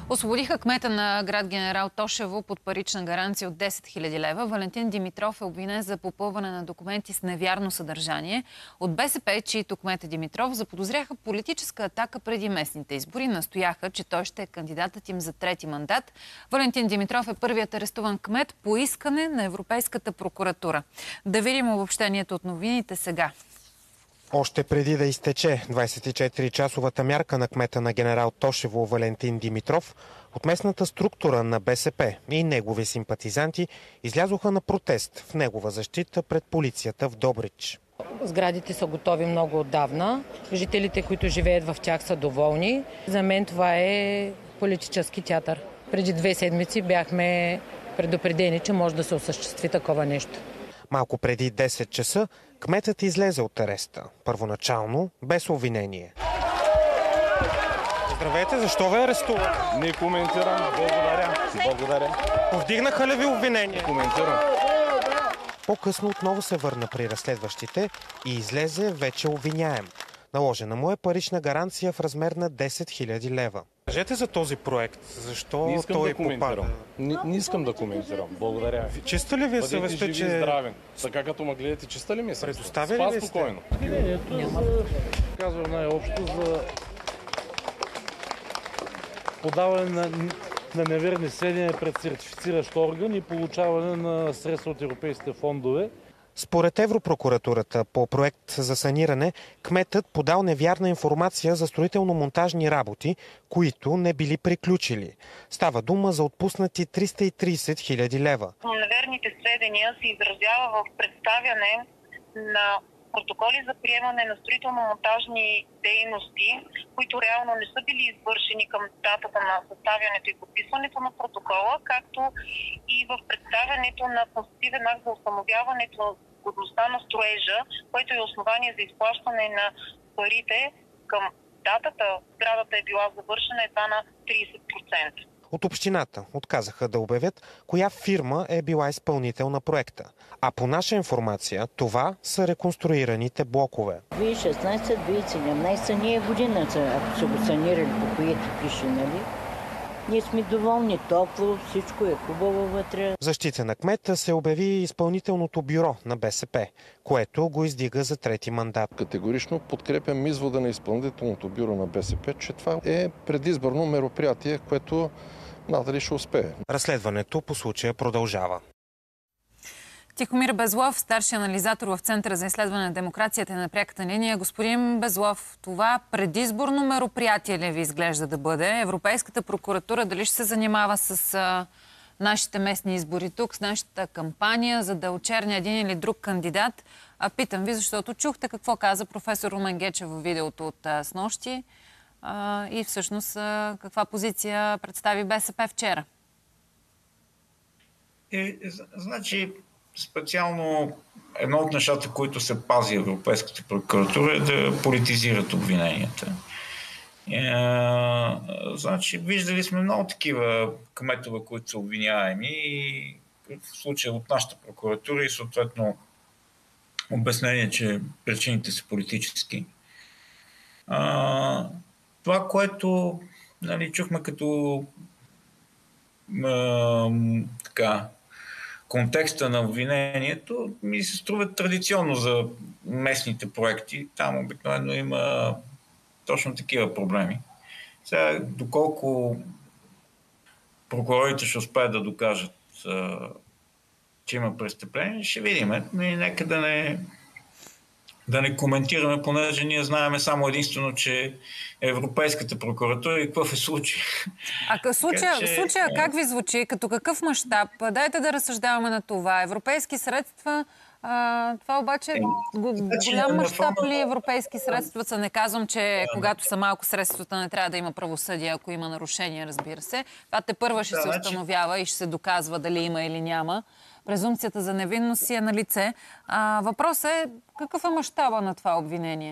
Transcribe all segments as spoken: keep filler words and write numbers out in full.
Освободиха кмета на град Генерал Тошево под парична гаранция от десет хиляди лева. Валентин Димитров е обвинен за попълване на документи с невярно съдържание. От БСП, чието кмет е Димитров, заподозряха политическа атака преди местните избори. Настояха, че той ще е кандидатът им за трети мандат. Валентин Димитров е първият арестуван кмет по искане на Европейската прокуратура. Да видим обобщението от новините сега. Още преди да изтече двадесет и четири часовата мярка на кмета на Генерал Тошево Валентин Димитров, от местната структура на БСП и негови симпатизанти излязоха на протест в негова защита пред полицията в Добрич. Сградите са готови много отдавна. Жителите, които живеят в тях, са доволни. За мен това е политически театър. Преди две седмици бяхме предупредени, че може да се осъществи такова нещо. Малко преди десет часа кметът излезе от ареста. Първоначално без обвинение. Здравейте, защо ви арестуват? Не коментирам. Благодаря. Благодаря. Повдигнаха ли ви обвинение? Коментирам. По-късно отново се върна при разследващите и излезе вече обвиняем. Наложена му е парична гаранция в размер на десет хиляди лева. Кажете за този проект. Защо не искам той да коментирам. попада? Не, не искам да коментирам. Благодаря. Чиста ли ви е съвестта, че... че... здравен. Така като ме гледате, чиста ли ми е съвестта? Предоставя ли ви спокойно. Обвинението за... казвам най-общо за подаване на, на неверни сведения пред сертифициращ орган и получаване на средства от европейските фондове. Според Европрокуратурата по проект за саниране, кметът подал невярна информация за строително-монтажни работи, които не били приключили. Става дума за отпуснати триста и тридесет хиляди лева. Неверните сведения се изразява в представяне на протоколи за приемане на строително-монтажни дейности, които реално не са били извършени към датата на съставянето и подписването на протокола, както и в представянето на констативен акт за установяването годността на строежа, което е основание за изплащане на парите към датата, сградата е била завършена едва на тридесет процента. От общината отказаха да обявят коя фирма е била изпълнител на проекта. А по наша информация, това са реконструираните блокове. две хиляди и шестнадесета - две хиляди и седемнадесета не е година, ако са го санирали, по което пише, нали? Ние сме доволни, топло, всичко е хубаво вътре. В защита на кмета се обяви изпълнителното бюро на БСП, което го издига за трети мандат. Категорично подкрепям извода на изпълнителното бюро на БСП, че това е предизборно мероприятие, което надали ще успее. Разследването по случая продължава. Тихомир Безлов, старши анализатор в Центъра за изследване на демокрацията на пряката линия. Господин Безлов, това предизборно мероприятие ли ви изглежда да бъде? Европейската прокуратура дали ще се занимава с а, нашите местни избори тук, с нашата кампания, за да очерня един или друг кандидат? А питам ви, защото чухте какво каза професор Румен Гечев в видеото от а, снощи а, и всъщност а, каква позиция представи БСП вчера. Е, значи... Специално едно от нещата, които се пази Европейската прокуратура, е да политизират обвиненията. Е, значи, виждали сме много такива кметове, които са обвиняеми и в случая от нашата прокуратура и съответно обяснение, че причините са политически. А, това, което нали, чухме като а, така контекста на обвинението ми се струва традиционно за местните проекти. Там обикновено има точно такива проблеми. Сега, доколко прокурорите ще успеят да докажат, че има престъпление, ще видим. Нека да не, да не коментираме, понеже ние знаем само единствено, че Европейската прокуратура и какво е случай. А случая, че... случая как ви звучи? Като какъв мащаб? Дайте да разсъждаваме на това. Европейски средства, а, това обаче е, голям мащаб ли европейски средства са? Не казвам, че когато са малко средствата не трябва да има правосъдие, ако има нарушения, разбира се. Това те първа ще да, се установява и ще се доказва дали има или няма. Презумпцията за невинност си е на лице. А, въпросът е какъв е мащаба на това обвинение?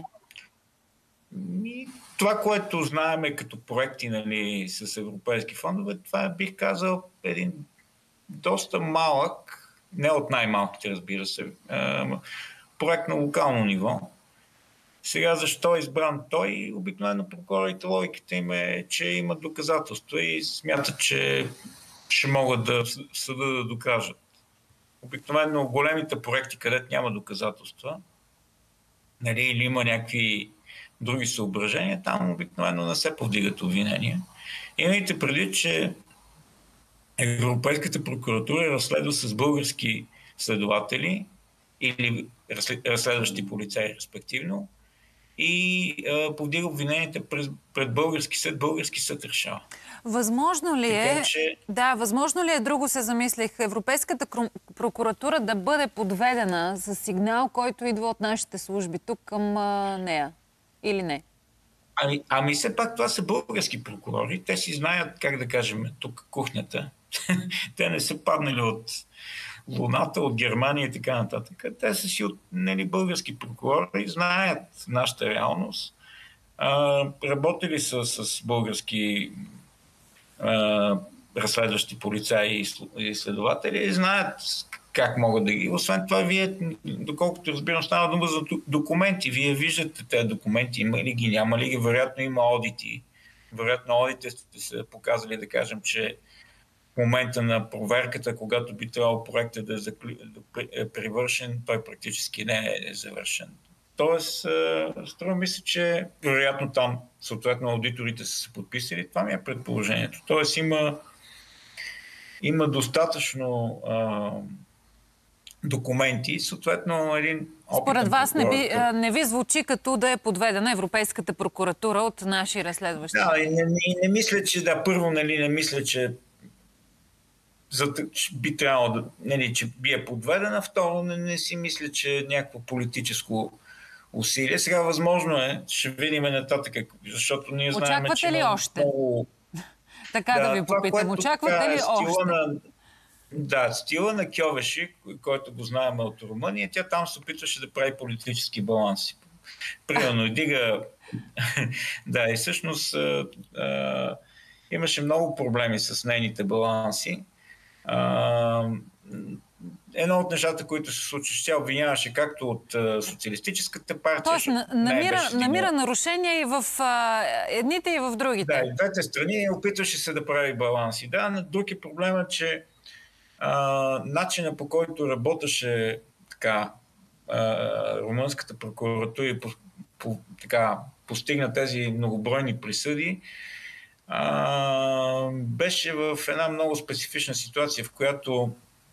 И това, което знаем като проекти нали, с европейски фондове, това е, бих казал, един доста малък, не от най-малките, разбира се, проект на локално ниво. Сега защо е избран той? Обикновено прокурорите логиката им е, че имат доказателства и смятат, че ще могат да в съда да докажат. Обикновено големите проекти, където няма доказателства, нали, или има някакви други съображения, там обикновено не се повдигат обвинения. Имайте предвид, че Европейската прокуратура разследва с български следователи или разследващи полицаи, респективно, и а, повдига обвиненията пред, пред български съд. Български съд решава. Възможно ли е, така, че... да, възможно ли е, друго се замислих, Европейската прокуратура да бъде подведена с сигнал, който идва от нашите служби тук към а, нея? Или не? Ами, ами все пак това са български прокурори. Те си знаят, как да кажем, тук кухнята. Те не са паднали от Луната, от Германия и така нататък. Те са си от, нали, български прокурори, знаят нашата реалност. А, работили са с български а, разследващи полицаи и следователи и знаят как могат да ги... Освен това, вие, доколкото разбирам, става дума за документи. Вие виждате тези документи, има ли ги, няма ли ги, вероятно има одити. Вероятно одитите сте се показали, да кажем, че в момента на проверката, когато би трябвало проектът да е, закли... да е привършен, той практически не е завършен. Тоест, струва ми се, че вероятно там, съответно, аудиторите са се подписали. Това ми е предположението. Тоест, има, има достатъчно а, документи, съответно един опитен Според вас не, би, прокурор... не ви звучи като да е подведена Европейската прокуратура от наши разследващи? Да, и не, не, не мисля, че да, първо, нали, не мисля, че за, би трябвало да, нали, че би е подведена, второ, не, не си мисля, че е някакво политическо усилие. Сега възможно е, ще видим нататък, защото ние знаем, очаквате че... ли още? Много... Така да, да ви това, попитам, очаквате ли още? На, да, стила на Кьовеши, който го знаем от Румъния, тя там се опитваше да прави политически баланси. Примерно, дига... да, и всъщност а, а, имаше много проблеми с нейните баланси. А, едно от нещата, които се случи, тя обвиняваше както от а, социалистическата партия. Тоест, намира, намира нарушения и в а, едните, и в другите. Да, и двете страни опитваше се да прави баланси. Да, но друг е проблема, че а, начина, по който работеше така а, румънската прокуратура и по, по, така, постигна тези многобройни присъди, а, беше в една много специфична ситуация, в която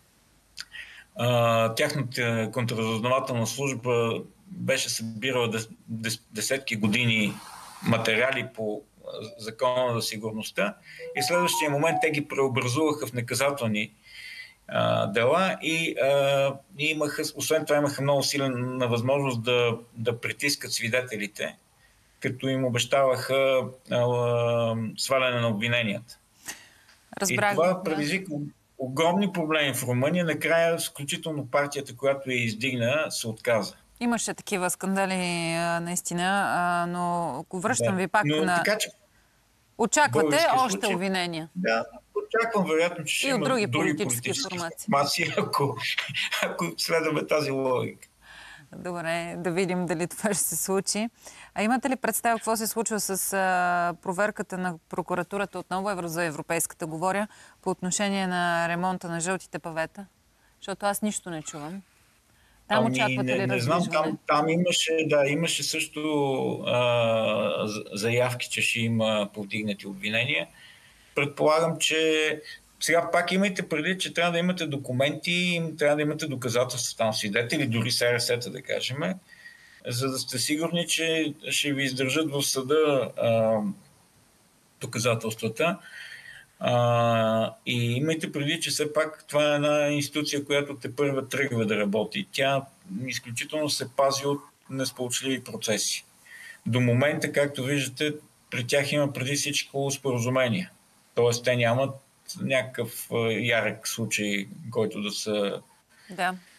а, тяхната контрразузнавателна служба беше събирала дес, дес, десетки години материали по Закона за сигурността и в следващия момент те ги преобразуваха в наказателни а, дела и, а, и имаха, освен това имаха много силна възможност да, да притискат свидетелите, като им обещаваха а, а, сваляне на обвиненията. Разбрах, и това да. предизвика огромни проблеми в Румъния. Накрая, включително партията, която я издигна, се отказа. Имаше такива скандали, наистина, но ако връщам да. ви пак но, на... Така, че очаквате още случай, обвинения? Да, очаквам вероятно, че ще и от има други, други политически, политически формации, формации, ако, ако следваме тази логика. Добре, да видим дали това ще се случи. А имате ли представа какво се случва с а, проверката на прокуратурата отново евро за европейската, говоря, по отношение на ремонта на жълтите павета? Защото аз нищо не чувам. Там ами, очаквате не, ли не знам, там, там имаше, да, имаше също а, заявки, че ще има повдигнати обвинения. Предполагам, че сега пак имайте преди, че трябва да имате документи, трябва да имате доказателства там, свидетели, дори с ар ес ета, да кажем, за да сте сигурни, че ще ви издържат в съда а, доказателствата. А, и имайте преди, че все пак това е една институция, която те първа тръгва да работи. Тя изключително се пази от несполучливи процеси. До момента, както виждате, при тях има преди всичко споразумения. Тоест, те нямат някакъв ярък случай, който да са да.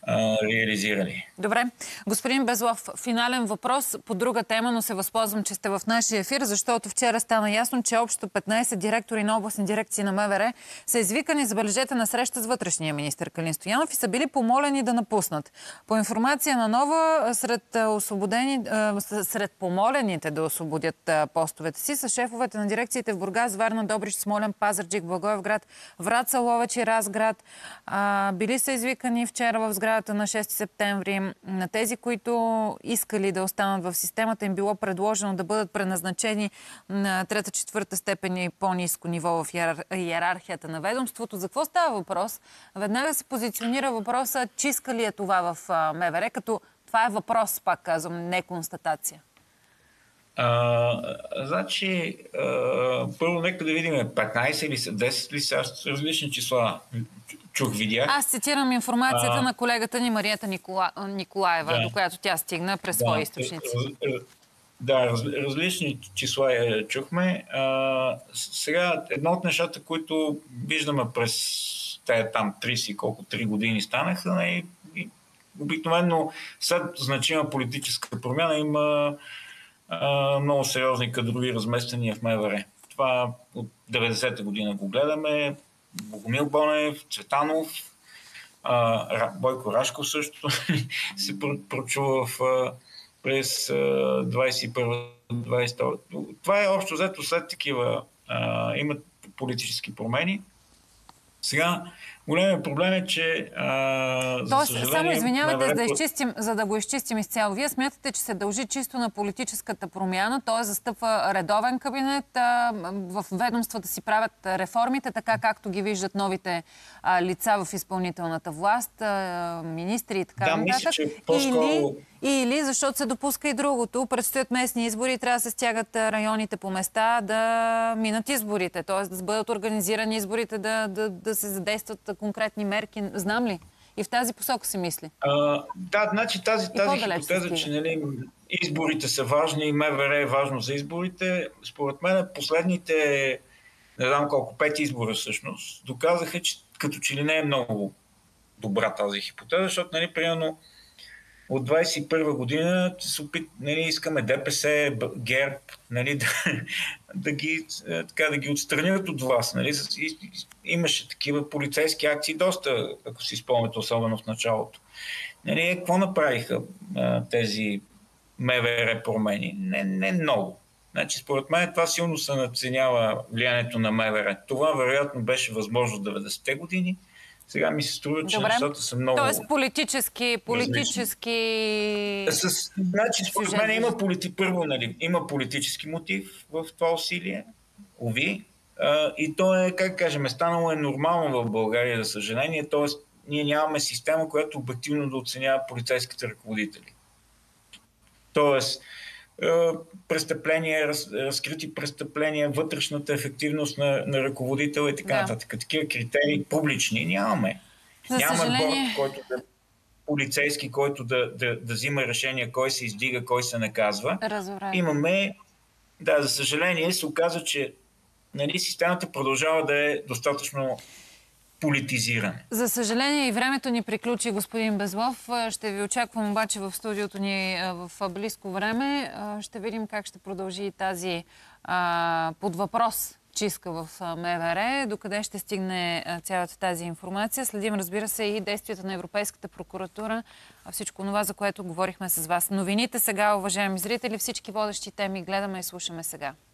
а, реализирали. Добре. Господин Безлов, финален въпрос по друга тема, но се възползвам, че сте в нашия ефир, защото вчера стана ясно, че общо петнайсет директори на областни дирекции на МВР са извикани, забележете, на среща с вътрешния министър Калин Стоянов и са били помолени да напуснат. По информация на Нова, сред, освободени, сред помолените да освободят постовете си са шефовете на дирекциите в Бургас, Варна, Добрич, Смолян, Пазарджик, Благоевград, Враца, Ловеч и Разград. А, били са извикани вчера в сградата на шести септември. На тези, които искали да останат в системата, им било предложено да бъдат преназначени на трета-четвърта степен и по-ниско ниво в иерархията на ведомството. За какво става въпрос? Веднага се позиционира въпроса, чистка ли е това в МВР, като това е въпрос, пак казвам, не констатация. А, значи, а, първо нека да видим петнайсет или десет ли са, различни числа чух, видях. Аз цитирам информацията а, на колегата ни Мариета Никола... Николаева, да, до която тя стигна през да, свои източници. Да, раз, различни числа чухме. А, сега, едно от нещата, които виждаме през тези там трийсет и колко, три години станаха, и, и обикновено след значима политическа промяна има а, много сериозни кадрови размествания в МВР. Това от деветдесета година го гледаме. Богомил Бонев, Цветанов, а, Бойко Рашков също се прочува в, през двайсет и първа двайсет и втора. Това е общо взето след такива а, имат политически промени. Сега големият проблем е, че а, за Тоест, съжаление... само извинявайте, за да, МВР... изчистим, за да го изчистим изцяло. Вие смятате, че се дължи чисто на политическата промяна, т.е. застъпва редовен кабинет, а, в ведомствата си правят реформите, така както ги виждат новите а, лица в изпълнителната власт, а, министри и така да, нататък. Мисля, че по-скоро... Или... Или защото се допуска и другото. Предстоят местни избори и трябва да се стягат районите по места да минат изборите. Т.е. да бъдат организирани изборите, да, да, да се задействат конкретни мерки. Знам ли? И в тази посока се мисли. А, да, значи тази, тази хипотеза, че нали, изборите са важни и МВР е важно за изборите, според мен последните, не знам колко, пет избора всъщност, доказаха, че като че ли не е много добра тази хипотеза, защото, нали, примерно, от двайсет и първа година се опит, нали, искаме ДПС, ГЕРБ, нали, да, да, ги, така, да ги отстранят от власт. Нали. Имаше такива полицейски акции доста, ако си спомняте, особено в началото. Нали, какво направиха тези МВР промени? Не, не много. Значи, според мен това силно се надценява влиянието на МВР. Това вероятно беше възможно в деветдесетте години. Сега ми се струва, че нещата са много... Тоест политически... политически... С, значи, според мен има, полити... Първо, нали, има политически мотив в това усилие, уви, а, и то е, как кажем, станало е нормално в България, за съжаление, т.е. ние нямаме система, която обективно да оценява полицейските ръководители. Тоест, престъпления, раз, разкрити престъпления, вътрешната ефективност на, на ръководителя и така да. нататък. Такива критерии публични нямаме. За Нямаме съжаление... борт, който да полицейски, който да, да, да взима решение кой се издига, кой се наказва. Разбрай. Имаме, да, за съжаление се оказа, че нали, системата продължава да е достатъчно политизиране. За съжаление и времето ни приключи, господин Безлов. Ще ви очаквам обаче в студиото ни в близко време. Ще видим как ще продължи тази а, под въпрос чистка в МВР. Докъде ще стигне цялата тази информация. Следим, разбира се, и действията на Европейската прокуратура. Всичко това, за което говорихме с вас. Новините сега, уважаеми зрители, всички водещи теми гледаме и слушаме сега.